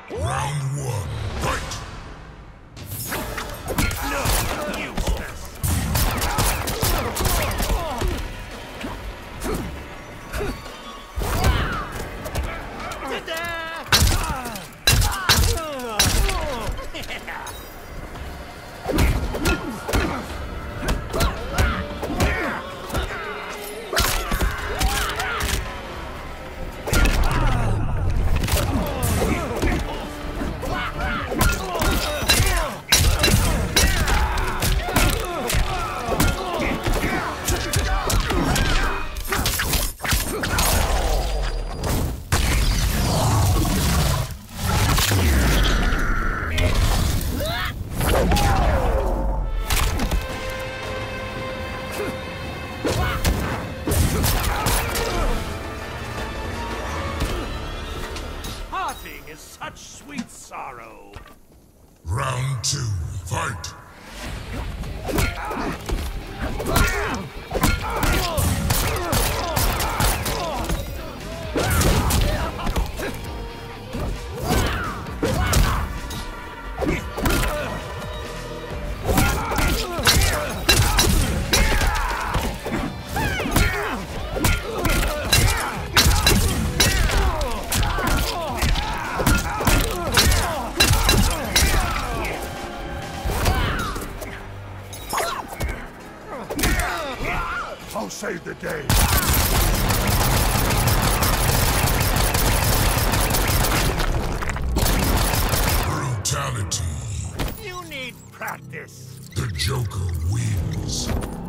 Round one, fight! No, useless. Parting is such sweet sorrow. Round two, fight! I'll save the day. Brutality. You need practice. The Joker wins.